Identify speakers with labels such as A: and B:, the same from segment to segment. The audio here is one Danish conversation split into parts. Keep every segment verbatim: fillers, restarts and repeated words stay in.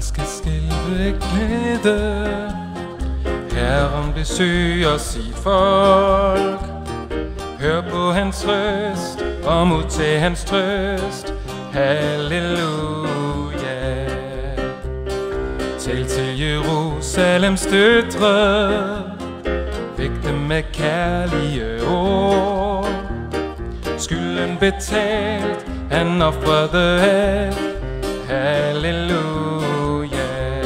A: skal skælve glæde. Herren besøger sit folk. Hør på hans røst og modtag hans trøst. Halleluja. Tal til Jerusalems døtre, væk dem med kærlige ord. Skylden betalt, han ofrede alt. Halleluja.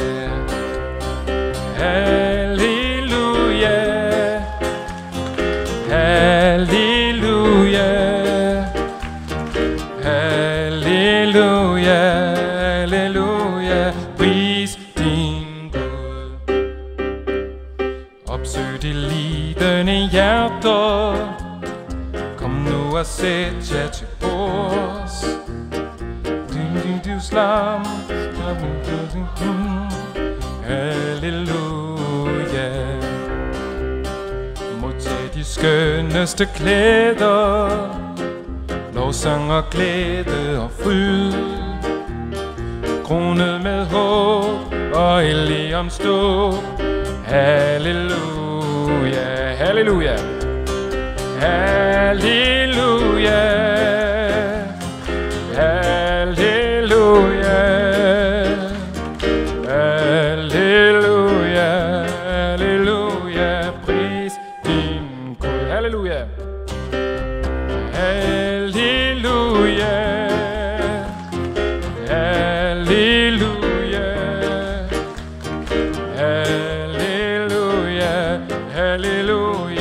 A: Halleluja. Halleluja. Halleluja. Halleluja. Pris din Gud. Opsøg de lidende hjerter. Kom nu og sæt jer til bords. Du, du, du slam. Halleluja. Modtag de skønneste klæder. Lovsang og glæde og fryd. Kronet med håb og Eliams dåb. Halleluja. Halleluja. Halleluja. Halleluja. Halleluja. Halleluja. Pris din Gud. Halleluja. Halleluja. Halleluja. Halleluja. Halleluja.